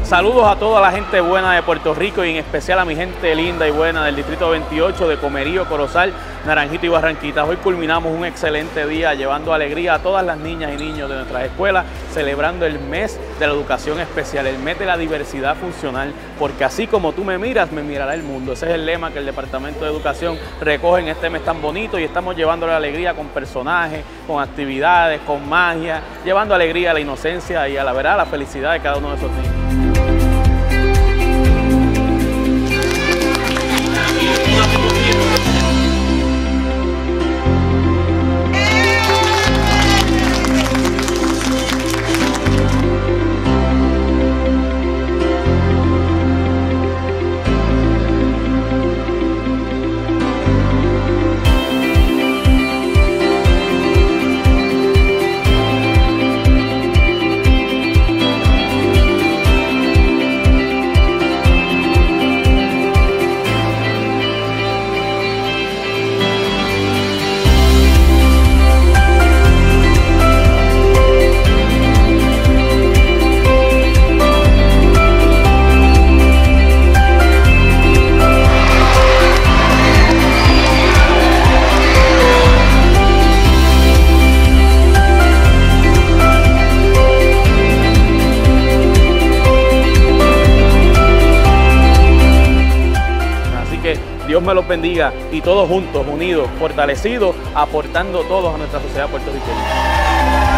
Saludos a toda la gente buena de Puerto Rico y en especial a mi gente linda y buena del Distrito 28 de Comerío, Corozal, Naranjito y Barranquitas. Hoy culminamos un excelente día llevando alegría a todas las niñas y niños de nuestras escuelas, celebrando el mes de la educación especial, el mes de la diversidad funcional, porque así como tú me miras, me mirará el mundo. Ese es el lema que el Departamento de Educación recoge en este mes tan bonito y estamos llevando la alegría con personajes, con actividades, con magia, llevando alegría a la inocencia y a la verdad, a la felicidad de cada uno de esos niños. Dios me los bendiga y todos juntos, unidos, fortalecidos, aportando todos a nuestra sociedad puertorriqueña.